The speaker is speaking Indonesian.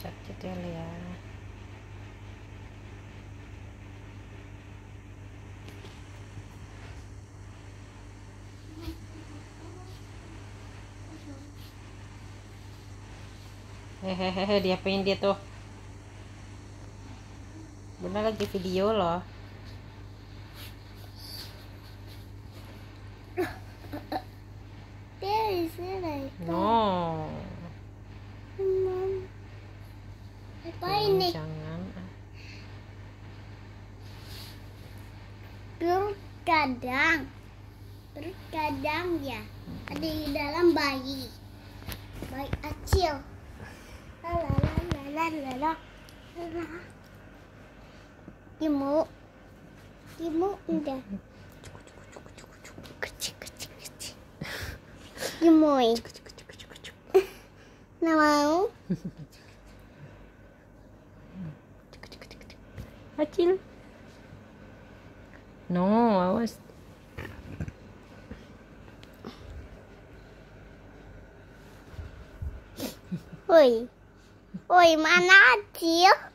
Sakit ya, Lia. Hehehe, diapain dia tuh? Bener lagi video loh. No. Apa ini? Jangan. Terkadang ya ada di dalam bayi kecil. Timu udah kecil. Gemoy. Nggak mau. Kecil. No, awas. Woi, mana Acil?